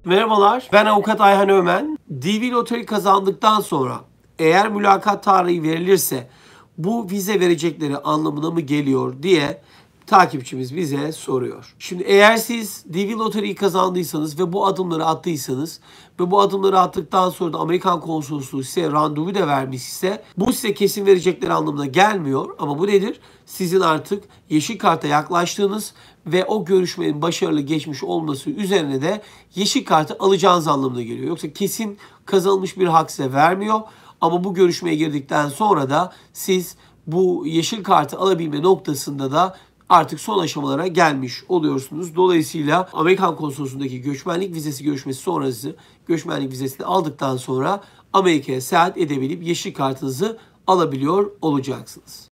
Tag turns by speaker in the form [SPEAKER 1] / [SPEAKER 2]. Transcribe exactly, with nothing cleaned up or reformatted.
[SPEAKER 1] Merhabalar, ben avukat Ayhan Ömen. D V Lottery kazandıktan sonra eğer mülakat tarihi verilirse bu vize verecekleri anlamına mı geliyor diye takipçimiz bize soruyor. Şimdi eğer siz D V Lottery'yi kazandıysanız ve bu adımları attıysanız ve bu adımları attıktan sonra da Amerikan konsolosluğu size randevu da vermiş ise bu size kesin verecekleri anlamına gelmiyor. Ama bu nedir? Sizin artık yeşil karta yaklaştığınız ve o görüşmenin başarılı geçmiş olması üzerine de yeşil kartı alacağınız anlamına geliyor. Yoksa kesin kazanılmış bir hak size vermiyor. Ama bu görüşmeye girdikten sonra da siz bu yeşil kartı alabilme noktasında da artık son aşamalara gelmiş oluyorsunuz. Dolayısıyla Amerikan konsolosluğundaki göçmenlik vizesi görüşmesi sonrası göçmenlik vizesini aldıktan sonra Amerika'ya seyahat edebilip yeşil kartınızı alabiliyor olacaksınız.